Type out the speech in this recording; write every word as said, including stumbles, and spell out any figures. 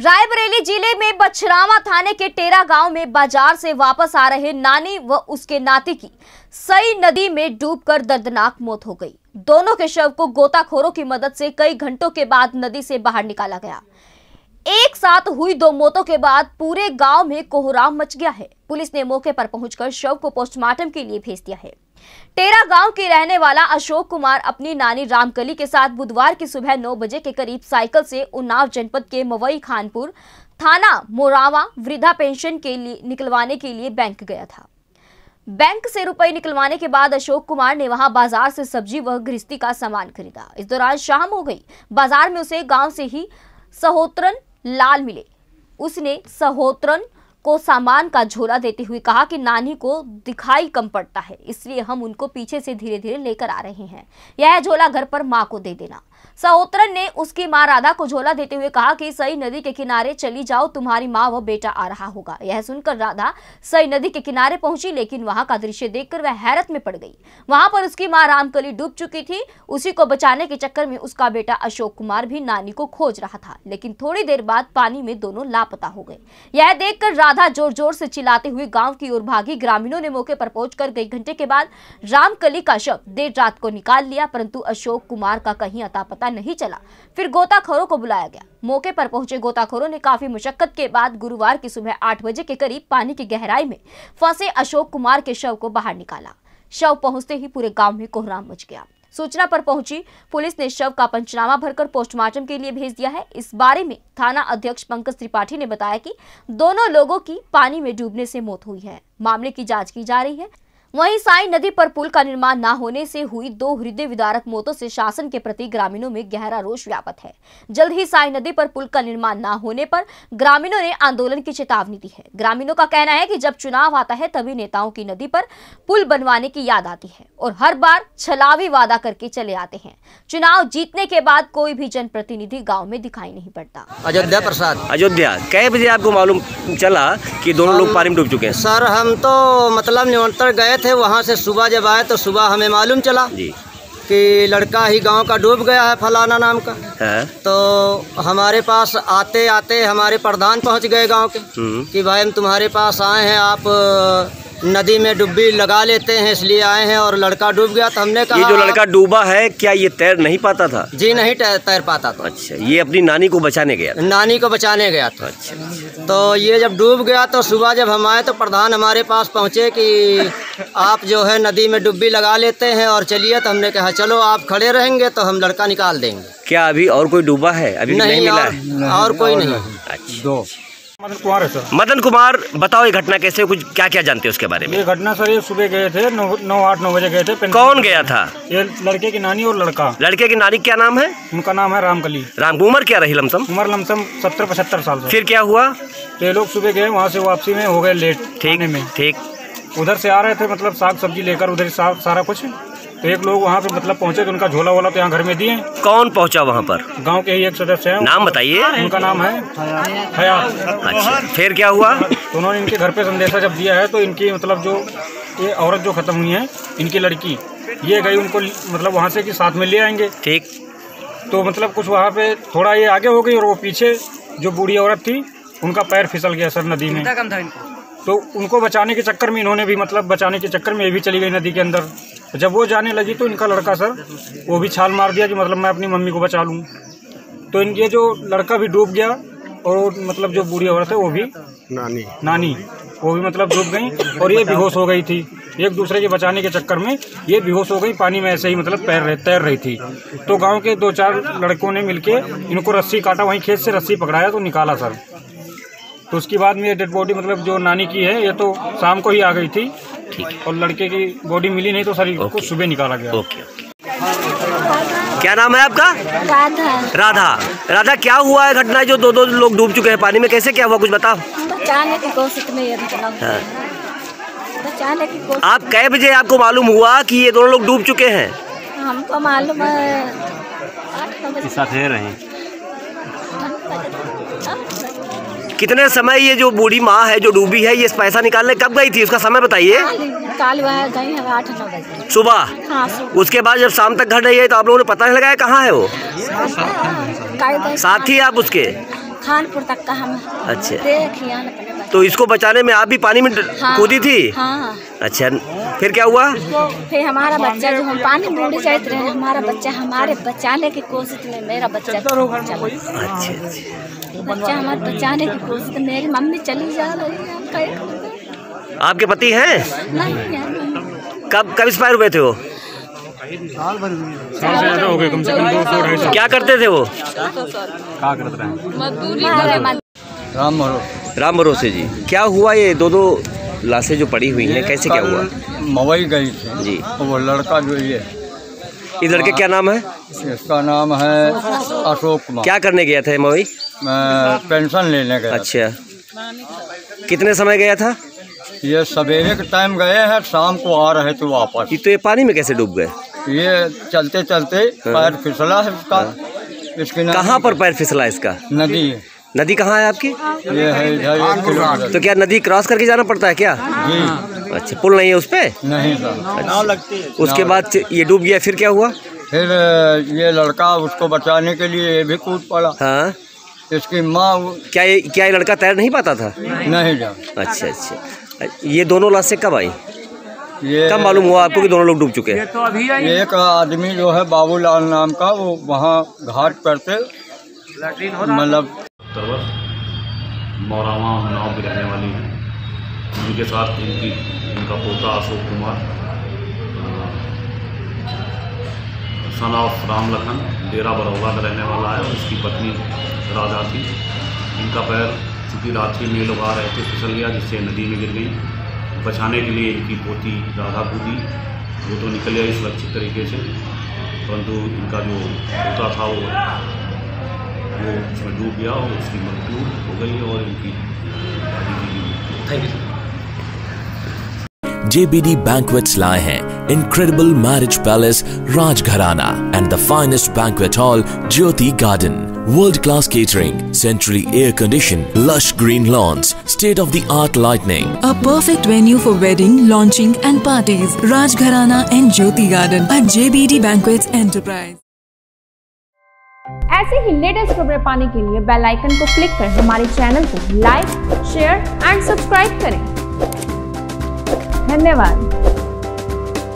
रायबरेली जिले में बछरावा थाने के टेरा गांव में बाजार से वापस आ रहे नानी व उसके नाती की सई नदी में डूबकर दर्दनाक मौत हो गई। दोनों के शव को गोताखोरों की मदद से कई घंटों के बाद नदी से बाहर निकाला गया। एक साथ हुई दो मौतों के बाद पूरे गांव में कोहराम मच गया है। पुलिस ने मौके पर पहुंचकर शव को पोस्टमार्टम के लिए भेज दिया है। टेरा गांव के रहने वाला अशोक कुमार अपनी नानी रामकली के साथ बुधवार की सुबह नौ बजे के करीब साइकिल से उन्नाव जनपद के मवई खानपुर थाना मोरावा वृद्धा पेंशन के लिए निकलवाने के लिए बैंक गया था। बैंक से रुपए निकलवाने के बाद अशोक कुमार ने वहां बाजार से सब्जी व गृहस्थी का सामान खरीदा। इस दौरान शाम हो गई। बाजार में उसे गांव से ही सहोत्रन लाल मिले। उसने सहोत्रन को सामान का झोला देते हुए कहा कि नानी को दिखाई कम पड़ता है, इसलिए हम उनको पीछे से धीरे धीरे लेकर आ रहे हैं। यह झोला घर पर मां को दे देना। सहोत्रन ने उसकी मां राधा को झोला देते हुए कहा कि सई नदी के किनारे चली जाओ, तुम्हारी मां व बेटा आ रहा होगा। यह सुनकर राधा सई नदी के किनारे पहुंची, लेकिन वहां का दृश्य देखकर वह हैरत में पड़ गई। वहां पर उसकी मां रामकली डूब चुकी थी। उसी को बचाने के चक्कर में उसका बेटा अशोक कुमार भी नानी को खोज रहा था, लेकिन थोड़ी देर बाद पानी में दोनों लापता हो गए। यह देखकर राधा जोर जोर से चिल्लाते हुए गांव की ओर भागी। ग्रामीणों ने मौके पर पहुंचकर कई घंटे के बाद रामकली का शव देर रात को निकाल लिया, परंतु अशोक कुमार का कहीं अता पता नहीं चला। फिर गोताखोरों को बुलाया गया। मौके पर पहुंचे गोताखोरों ने काफी मुशक्कत के बाद गुरुवार की सुबह आठ बजे के करीब पानी की गहराई में फंसे अशोक कुमार के शव को बाहर निकाला। शव पहुंचते ही पूरे गांव में कोहराम मच गया। सूचना पर पहुंची पुलिस ने शव का पंचनामा भरकर पोस्टमार्टम के लिए भेज दिया है। इस बारे में थाना अध्यक्ष पंकज त्रिपाठी ने बताया कि दोनों लोगों की पानी में डूबने से मौत हुई है। मामले की जांच की जा रही है। वहीं साई नदी पर पुल का निर्माण न होने से हुई दो हृदय विदारक मौतों से शासन के प्रति ग्रामीणों में गहरा रोष व्याप्त है। जल्द ही साई नदी पर पुल का निर्माण न होने पर ग्रामीणों ने आंदोलन की चेतावनी दी है। ग्रामीणों का कहना है कि जब चुनाव आता है तभी नेताओं की नदी पर पुल बनवाने की याद आती है और हर बार छलावी वादा करके चले आते हैं। चुनाव जीतने के बाद कोई भी जनप्रतिनिधि गाँव में दिखाई नहीं पड़ता। अयोध्या प्रसाद। अयोध्या, कै बजे आपको मालूम चला कि दोनों लोग पानी में डूब चुके हैं? सर हम तो मतलब निमंत्रण गए थे, वहाँ से सुबह जब आए तो सुबह हमें मालूम चला जी कि लड़का ही गांव का डूब गया है फलाना नाम का है। तो हमारे पास आते आते हमारे प्रधान पहुंच गए गांव के कि भाई हम तुम्हारे पास आए हैं, आप नदी में डुब्बी लगा लेते हैं इसलिए आए हैं, और लड़का डूब गया। तो हमने कहा ये जो लड़का डूबा है क्या ये तैर नहीं पाता था? जी नहीं तैर पाता था। अच्छा, ये अपनी नानी को बचाने गया था? नानी को बचाने गया था। अच्छा। तो ये जब डूब गया तो सुबह जब हम आए तो प्रधान हमारे पास पहुँचे कि आप जो है नदी में डुब्बी लगा लेते हैं और चलिए। तो हमने कहा चलो आप खड़े रहेंगे तो हम लड़का निकाल देंगे। क्या अभी और कोई डूबा है? अभी नहीं, नहीं मिला और, है? और कोई नहीं। अच्छा। दो मदन कुमार है सर। मदन कुमार, बताओ ये घटना कैसे, कुछ क्या क्या जानते हैं उसके बारे में? ये घटना सर ये सुबह गए थे, नौ नौ आठ नौ बजे गए थे। कौन गया था? ये लड़के की नानी और लड़का। लड़के की नानी क्या नाम है? उनका नाम है रामकली। राम, उम्र क्या रही लमसम? उम्र लमसम सत्तर पचहत्तर साल से। फिर क्या हुआ? ये लोग सुबह गए, वहाँ से वापसी में हो गए लेट। ठीक में ठीक उधर से आ रहे थे, मतलब साग सब्जी लेकर उधर सा, सारा कुछ। तो एक लोग वहाँ पे मतलब पहुँचे तो उनका झोला वोला तो यहाँ घर में दिए। कौन पहुँचा वहाँ पर? गांव के ही एक सदस्य हैं। नाम बताइए। उनका नाम है हयात। अच्छा, फिर क्या हुआ? तो उन्होंने इनके घर पे संदेशा जब दिया है तो इनकी मतलब जो ये औरत जो खत्म हुई है, इनकी लड़की, ये गई उनको मतलब वहाँ से कि साथ में ले आएंगे। ठीक। तो मतलब कुछ वहाँ पे थोड़ा ये आगे हो गई और वो पीछे जो बूढ़ी औरत थी उनका पैर फिसल गया सर नदी में। तो उनको बचाने के चक्कर में इन्होंने भी मतलब बचाने के चक्कर में ये भी चली गई नदी के अंदर। जब वो जाने लगी तो इनका लड़का सर वो भी छाल मार दिया कि मतलब मैं अपनी मम्मी को बचा लूँ। तो इनके जो लड़का भी डूब गया और मतलब जो बूढ़ी औरत है वो भी नानी नानी वो भी मतलब डूब गई और ये बेहोश हो गई थी। एक दूसरे के बचाने के चक्कर में ये बेहोश हो गई, पानी में ऐसे ही मतलब तैर रहे तैर रही थी। तो गाँव के दो चार लड़कों ने मिलके इनको रस्सी काटा, वहीं खेत से रस्सी पकड़ाया तो निकाला सर। तो उसके बाद में ये डेड बॉडी मतलब जो नानी की है ये तो शाम को ही आ गई थी। ठीक है। और लड़के की बॉडी मिली नहीं तो सर को सुबह निकाला गया। Okay okay. क्या नाम है आपका? राधा। राधा, राधा क्या हुआ है घटना जो दो दो लोग डूब चुके हैं पानी में, कैसे क्या हुआ कुछ बताओ? बचाने की कोशिश में ये हाँ। बचाने की कोशिश। आप कै बजे आपको मालूम हुआ कि ये दोनों लोग डूब चुके हैं? हमको मालूम है साथ रहे। कितने समय ये जो बूढ़ी माँ है जो डूबी है ये पैसा निकालने कब गई थी, उसका समय बताइए। काल गई है आठ नौ बजे सुबह। हाँ, उसके बाद जब शाम तक घर रही है तो आप लोगों ने पता नहीं लगाया कहाँ है वो? साथी आप उसके? खानपुर तक का हम अच्छा। देखिए अपने बच्चे। तो इसको बचाने में आप भी पानी में हाँ, कूदी थी? हाँ। अच्छा, फिर क्या हुआ? तो फिर हमारा बच्चा जो हम पानी में उड़ जाते रहे, हमारा बच्चा हमारे बचाने की कोशिश में मेरा बच्चा चला। अच्छा बच्चा हमारे बचाने की कोशिश में मेरी मम्मी चली जा रही है। हम कहीं आपके पति हैं? नहीं है। कब कब एक्सपायर हुए थे वो? साल से ज्यादा हो गए, कम से कम दो सौ ढाई सौ। क्या करते थे वो? क्या करते रहे? राम भरोसे। राम भरोसे जी। क्या हुआ ये दो दो लाशें जो पड़ी हुई हैं, कैसे क्या हुआ? मवई गई थी जी। वो लड़का जो ये इस लड़के क्या नाम है? इसका नाम है अशोक कुमार। क्या करने गया था मवई? पेंशन लेने गया। अच्छा, कितने समय गया था? ये सवेरे के टाइम गए हैं, शाम को आ रहे थे वापस। ये तो ये पानी में कैसे डूब गए? ये चलते चलते पैर फिसला है इसका। इसकी कहाँ पर पैर फिसला इसका? नदी। नदी कहाँ है आपकी? ये है इधर एक किलोमीटर। तो क्या नदी क्रॉस करके जाना पड़ता है क्या? जी। अच्छा, पुल नहीं है उस पे? नहीं सर। अच्छा। लगती है। उसके बाद ये डूब गया, फिर क्या हुआ? फिर ये लड़का उसको बचाने के लिए ये भी कूद पड़ा। हाँ। इसकी माँ क्या ये क्या ये लड़का तैर नहीं पाता था? नहीं जा। अच्छा अच्छा। ये दोनों लाशें कब आई? ये कब मालूम हुआ आपको कि दोनों लोग डूब चुके हैं? तो अभी आई। एक आदमी जो है बाबूलाल नाम का, वो वहाँ घाट पर से मतलब मौरावा उन्नाव की रहने वाली हैं। उनके साथ इनकी इनका पोता अशोक कुमार, सन ऑफ राम लखन, डेरा बरौला का रहने वाला है, और इसकी पत्नी राधा थी। इनका पैर चूँकि रात्रि में लोग आ रहे थे फिसल गया, जिससे नदी में गिर गई। बचाने के लिए इनकी पोती राधा कूदी, वो तो निकल आई सुरक्षित तरीके से, परंतु इनका जो पोता था वो वो उसमें डूब गया और उसकी मृत्यु हो गई और इनकी thank you. J B D Banquets लाए हैं Incredible Marriage Palace Rajgharana and the finest banquet hall Jyoti Garden. World class catering, centrally air conditioned, lush green lawns, state of the art lighting. A perfect venue for wedding, launching and parties. Rajgharana and Jyoti Garden at J B D Banquets Enterprise. ऐसे ही latest खबरें पाने के लिए bell icon को click कर हमारे channel को like, share and subscribe करें। धन्यवाद।